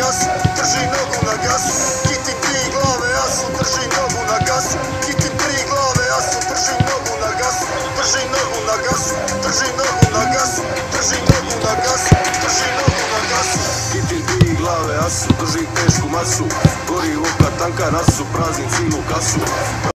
gasu, drži nogu na gasu. Kitim 3 glave, jasu, drži nogu na gasu. Kitim 3 glave, jasu, drži nogu na gasu. Drži nogu na gasu, drži nogu na gasu. Drži nogu na gasu, drži nogu na gasu. Kitim 3 glave, jasu, drži tešku masu. Gori oka tanka rasu, praznim cilu kasu.